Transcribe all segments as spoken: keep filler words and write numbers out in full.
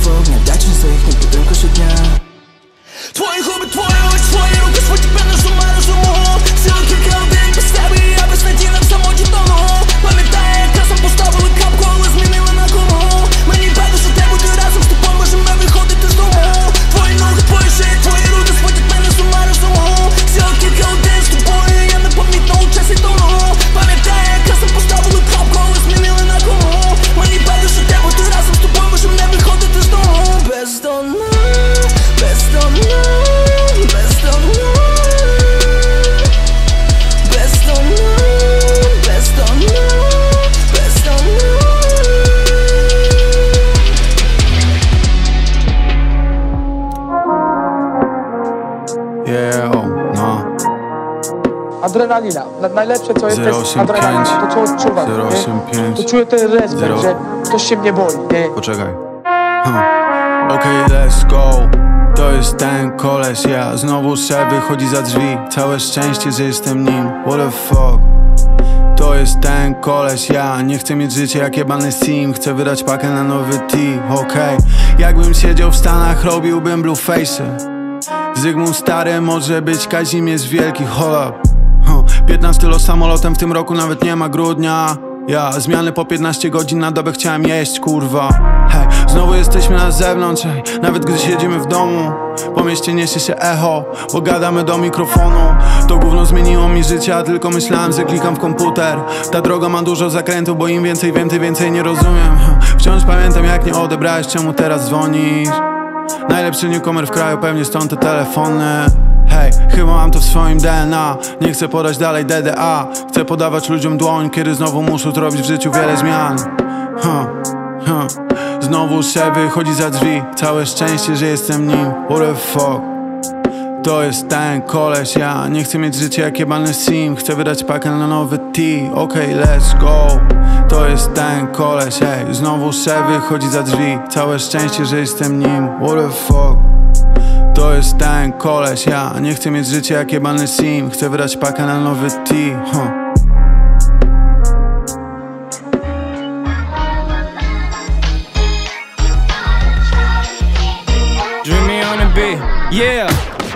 do ognia, dać mi swoich nie potem koszy dnia. Twoje hobby, twoje oczy, twoje ruchy, swój pewne suma rozumu. Syło kilka oddech bez siebie, ja bez nadziei w samocie tonu. Pamiętaj jak razem postawili kapku, ale zmieniły na komu. My nie będę, że temu ty razem z tobą możemy wychodzić też z domu. Twoje nogi, twoje szyje, twoje ruchy, swój pewne suma rozumu. Syło kilka oddech z tobą, ja nie pamiętam czasy tonu. Pamiętaj jak razem postawili kapku, ale zmieniły na komu. My nie będę, że temu ty razem z tobą możemy wychodzić też z domu. Bezdomna, bezdomna, bezdomna, bezdomna, bezdomna, bezdomna. Yeah, oh, no. Adrenalina. Na, najlepsze co jest, zero to jest osiem adrenalina. pięć, To co odczuwam, zero osiem pięć, to czuję ten respekt, zero. że ktoś się mnie boi, nie? Poczekaj. Huh. Okej, okay, let's go. To jest ten koleś, ja znowu szef wychodzi za drzwi. Całe szczęście, że jestem nim. What the fuck. To jest ten koleś, ja nie chcę mieć życia jak jebany sim. Chcę wydać pakę na nowy T, okej okay. Jakbym siedział w Stanach, robiłbym blueface'y. Zygmunt stary może być Kazimierz Wielki, hold up. huh. piętnaście los samolotem w tym roku, nawet nie ma grudnia. Ja, zmiany po piętnaście godzin na dobę, chciałem jeść, kurwa. Hej, znowu jesteśmy na zewnątrz, hej. Nawet gdy siedzimy w domu, po mieście niesie się echo, bo gadamy do mikrofonu. To gówno zmieniło mi życie, a tylko myślałem, że klikam w komputer. Ta droga ma dużo zakrętów, bo im więcej wiem, tym więcej nie rozumiem. Wciąż pamiętam jak nie odebrałeś, czemu teraz dzwonisz. Najlepszy newcomer w kraju, pewnie stąd te telefony. Hej, chyba mam to w swoim D N A. Nie chcę podać dalej D D A. Chcę podawać ludziom dłoń, kiedy znowu muszą zrobić w życiu wiele zmian. huh, huh. Znowu szef wychodzi za drzwi. Całe szczęście, że jestem nim. What the fuck. To jest ten koleś, ja nie chcę mieć życia jak jebany sim. Chcę wydać pakę na nowy T, okej, okay, let's go. To jest ten koleś, hej. Znowu szef wychodzi za drzwi. Całe szczęście, że jestem nim. What the fuck. To jest ten koleś, ja nie chcę mieć życia jak jebany sim. Chcę wydać pakę na nowy T, huh. Dreamy on a beat, yeah.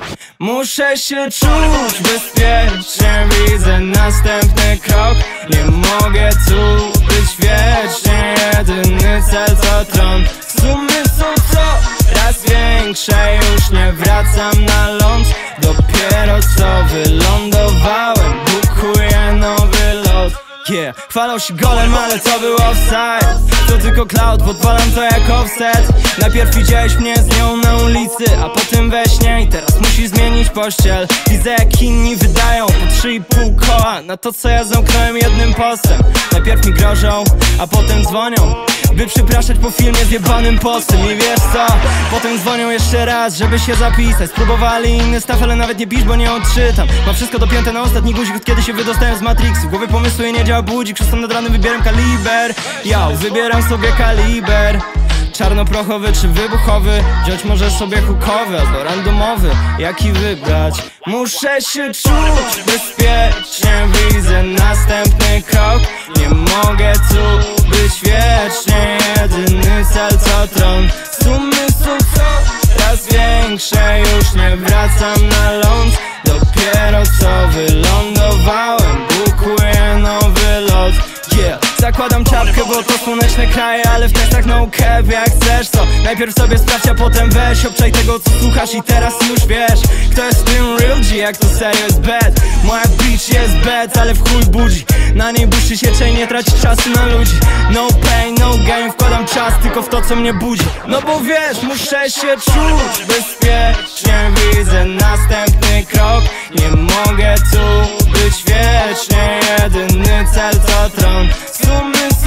Muszę się czuć bezpiecznie, widzę następny krok. Nie mogę tu być wiecznie, jedyny cel to tron. Sumy są coraz większe, już nie wracam na ląd. Dopiero co wylądowałem, bukuję nowy lot. Yeah, chwalą się golem, ale to był offside. To tylko cloud, podpalam to jak offset. Najpierw widziałeś mnie z nią na ulicy, a potem we śnie. I teraz musi zmienić pościel. Widzę jak inni wydają po trzy i pół koła na to co ja zamknąłem jednym postem. Najpierw mi grożą, a potem dzwonią, by przepraszać po filmie z jebanym postem. I wiesz co? Potem dzwonią jeszcze raz, żeby się zapisać. Spróbowali inny staw, ale nawet nie pisz, bo nie odczytam. Mam wszystko dopięte na ostatni guzik, od kiedy się wydostałem z Matrixu. W głowie pomysły nie działa budzik, przez nad ranem wybieram kaliber. Ja wybieram sobie kaliber. Czarnoprochowy czy wybuchowy? Wziąć może sobie hukowy albo randomowy. Jaki wybrać? Muszę się czuć bezpiecznie, widzę następny krok. Nie mogę tu być wiecznie, jedyny cel to tron. Sumy są coraz większe, już nie wracam na ląd. Dopiero co wylądowałem, bukuję nowy lot. Yeah. Zakładam czapkę, bo to słoneczne kraje, ale w testach no cap, jak chcesz co? Najpierw sobie sprawdź, a potem weź obczaj tego co słuchasz i teraz już wiesz kto jest tym real G, jak to serio jest bad. Moja bitch jest bad, ale w chuj budzi. Na niej błyszczy się chain, nie tracić czasu na ludzi. No pain, no gain, wkładam czas tylko w to co mnie budzi. No bo wiesz, muszę się czuć bezpiecznie, widzę następny krok. Nie mogę tu być wiecznie, jedyny cel to tron. Sumy są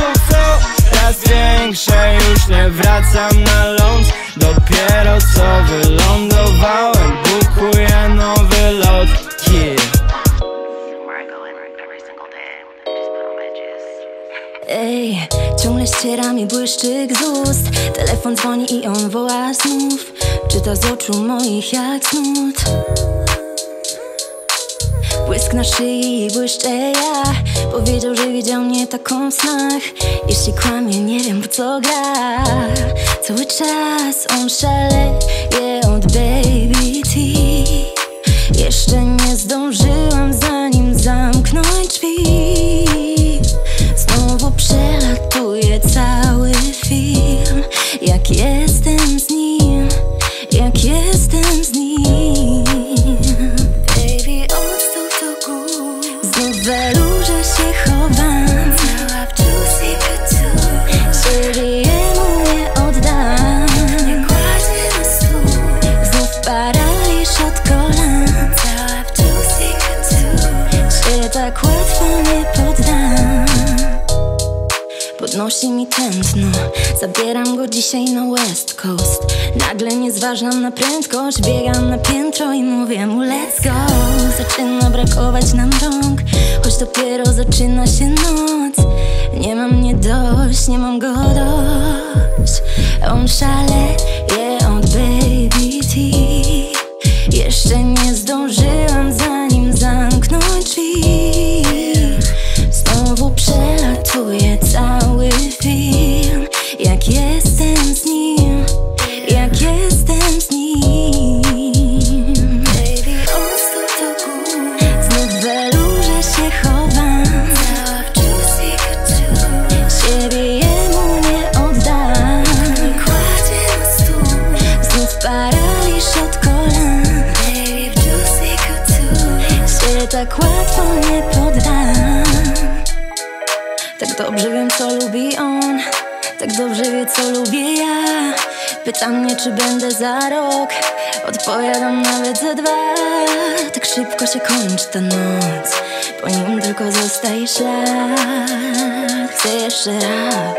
coraz większe, już nie wracam na ląd. Dopiero co wylądowałem, bukuję nowy lot. Yeah. Ej, ciągle ściera mi błyszczyk z ust. Telefon dzwoni i on woła znów. Czyta z oczu moich jak snud. Błysk Błysk na szyi i błyszczę ja. Powiedział, że widział mnie taką w snach. Jeśli kłamie, nie wiem po co gra. Cały czas on szaleje od Baby T. Jeszcze nie zdążyłam zanim zamknąć drzwi. Znowu przelatuje cały film. Jak jestem z nim, jak jestem z nim. Baby, odstąp do gór. Znów w welurze się chowam. Cała w juicy couture. Ciebie jemu nie oddam. Nie kładzie na stół. Znów paraliż od kolan. Cała w juicy couture. Się tak łatwo nie poddam. Podnosi mi tętno, zabieram go dzisiaj na West Coast. Nagle nie zważam na prędkość, biegam na piętro i mówię mu let's go. Zaczyna brakować nam rąk, choć dopiero zaczyna się noc. Nie mam mnie dość, nie mam go dość. On szaleje od Baby T. Jeszcze nie zdążyłam zanim zamknąć drzwi. Znowu przelatuje cały film. Jak jestem z nim, jak jestem z nim. Baby, odstąp do gór. Znów w welurze się chowam. Cała w juicy couture. Ciebie jemu nie oddam. Nie kładzie na stół. Znów paraliż od kolan. Baby, w juicy couture. Się tak łatwo nie poddam. Tak dobrze wiem, co lubi on. Tak dobrze wie, co lubię ja. Pyta mnie, czy będę za rok. Odpowiadam nawet za dwa. Tak szybko się kończy ta noc. Po nim tylko zostaje ślad. Chcę jeszcze raz.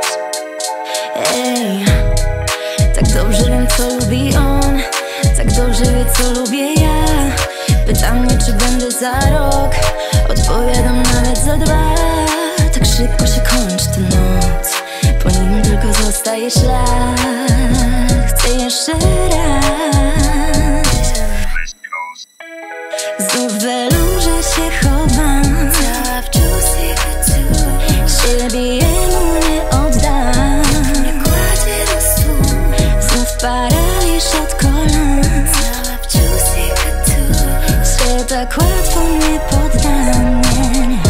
Ej. Tak dobrze wiem, co lubi on. Tak dobrze wie, co lubię ja. Pyta mnie, czy będę za rok. Odpowiadam nawet za dwa. Tak szybko się kończy ta noc. Po nim tylko zostaje ślad. Chcę jeszcze raz. Znów w welurze się chowam. Cała w juicy couture. Ciebie jemu nie oddam. Nie kładzie na stół. Znów paraliż od kolan. Cała w juicy couture. Się tak łatwo nie poddam. Nie, nie.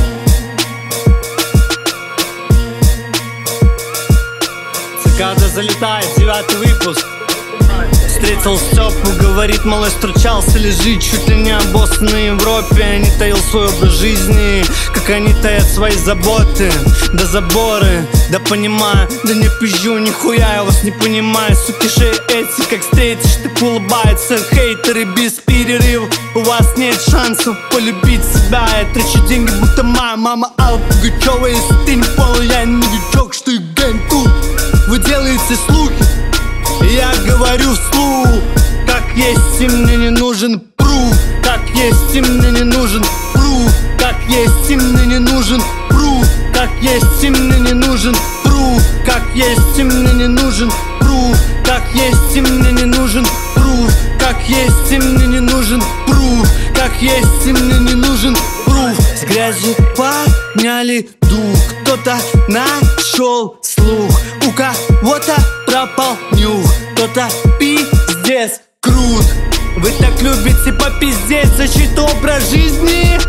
Цикада залетает, девятый выпуск. Встретил Степу, говорит, малыш встречался, лежит чуть ли не обоссанный в Европе. Не таил свой образ жизни, как они таят свои заботы. Да заборы, да понимаю, да не пизжу, нихуя я вас не понимаю. Суки шеи эти, как встретишь, так улыбаются. Хейтеры без перерыва, у вас нет шансов полюбить себя. Я трачу деньги, будто моя мама Алла Пугачева. Если ты не понял, я не новичок, что и гэнг тут. Вы делаете слухи, я говорю вслух. Как есть, и мне не нужен пруф. Как есть, и мне не нужен пруф. Как есть, и мне не нужен пруф. Как есть, и мне не нужен пруф. Как есть, и мне не нужен пруф. Как есть, и мне не нужен пруф. Как есть, и мне не нужен пруф. Как есть, и мне не нужен пруф. С грязью подняли дух. Кто-то нашел слух. У кого-то пропал нюх. Кто-то пиздец крут. Вы так любите попиздеть за чей-то образ жизни.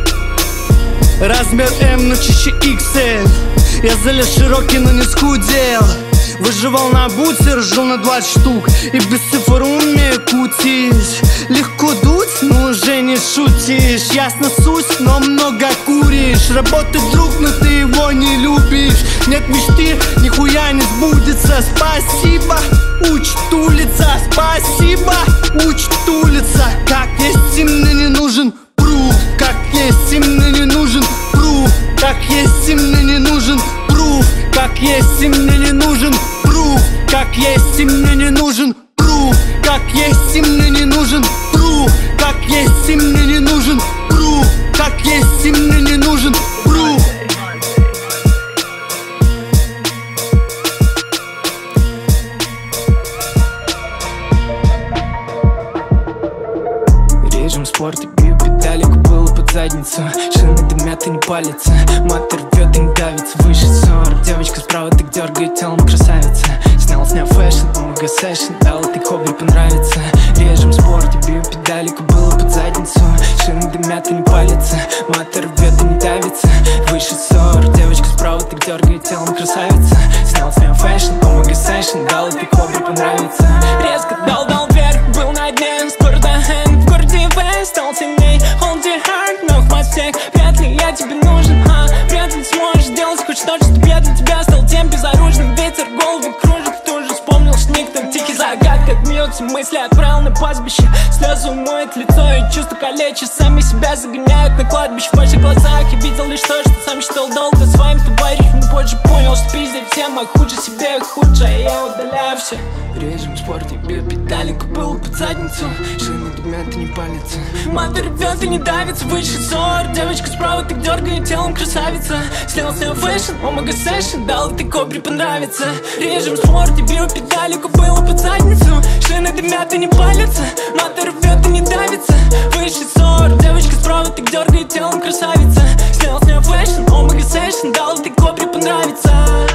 Размер М, но чище икс эль. Я залез широкий, но не схудел. Выживал на бутер, жил на двадцать штук. И без цифр умею кутить. Легко дуть, но уже не шутишь. Ясно суть, но много куришь. Работает друг, но ты его не любишь. Нет мечты, нихуя не сбудется. Спасибо, учит улица. Спасибо, учит улица. Как есть, и мне не нужен пруф. Как есть, и мне не нужен пруф. Как есть, и мне не нужен пруф. Как есть, и мне не нужен пруф. Как есть, и мне не нужен пруф. Как есть, и мне не нужен пруф. Как есть, и мне не нужен пруф. Как есть, и мне не нужен пруф. Режем спорт и бью педали, купил под задницу. мята не палится. Мат рвет и не давится, выше сорок. Девочка справа так дергает телом, красавица. Снял, снял фэшн, омега сэшн. Дал этой кобре понравится. Режем в спорте, бью педали, кобыла под задницу. Шины дымят и не палится. Мат рвет и не давится, выше сорок. Девочка справа так дергает телом, красавица. Снял, снял фэшн, омега сэшн. Дал этой кобре понравится. Резко дал, дал вверх, был на дне. Скоро до хэнг, в городе Вест. Стал сильней, hold your heart, но в всех. Вряд ли я тебе нужен, а вряд ли сможешь сделать хоть что-то, чтобы я для тебя стал тем безоружным. Ветер голову кружит, ты уже вспомнил шник. Там тихий загадка, гнется мысли, отправил на пастбище. Слезы умоет лицо и чувства калечат. Сами себя загоняют на кладбище. В ваших глазах я видел лишь то, что сам считал долго своим товарищем. Но позже понял, что пиздец всем, а хуже себе хуже, а я удаляю все. Режем в спорте, бью педали, кобылу под задницу. Шины дымят и не палится. Мата рвет и не давится, выше сорок. Девочка справа так дергает телом, красавица. Снял, снял фэшн, омега сэшн. Дал этой кобре понравится. Режем в спорте, бью педали, кобылу под задницу. Шины дымят и не палится. Мата рвет и не давится, выше сорок. Девочка справа так дергает телом, красавица. Снял, снял фэшн, омега сэшн. Дал этой кобре понравится.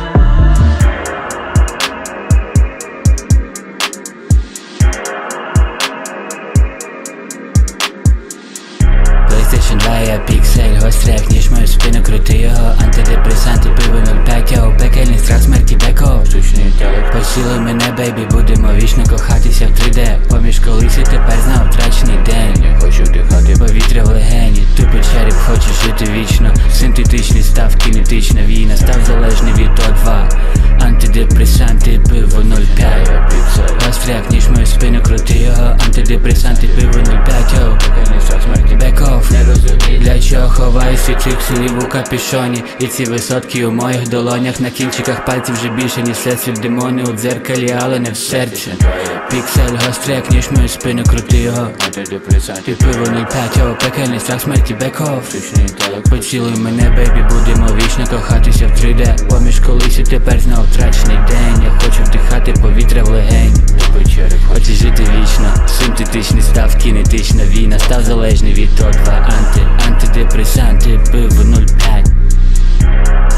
PlayStation два, я піксель, гостряк, ніж мою спину, крути його. Антидепресанти, пиво нуль п'ять, йоу, пекельний страх смерті беко. Штучний інтелект. Поцілуй мене, бейбі, будемо вічно кохатися в три де. Поміж колись і тепер знав втрачений день. Я хочу вдихати повітря в легені. Тупий череп хоче жити вічно. Синтетичний став, кінетична війна. Став залежний від О два. Антидепресанти, пиво нуль п'ять. Гостряк, ніж мою спину, крути його. Антидепресанти, пиво нуль п'ять, йоу, пекельний страх смерті беко. Для чого ховаю свій крик слів у капюшоні? І ці висотки у моїх долонях. На кінчиках пальців вже більше, ніж всесвіт, демони у дзеркалі, але не в серці. Піксель, гостряк, ніж мою спину, крути його. Антидепресанти, пиво нуль п'ять, йоу, пекельний страх смерті беко. Поцілуй мене, бейбі, будемо вічно кохатися в три де. Поміж колись і тепер знов втрачений день. Я хочу вдихати повітря в легень. Хочу жити вічно. Синтетичний став, кінетична війна. Став залежний від О два. Анти, антидепресанти, пиво нуль п'ять.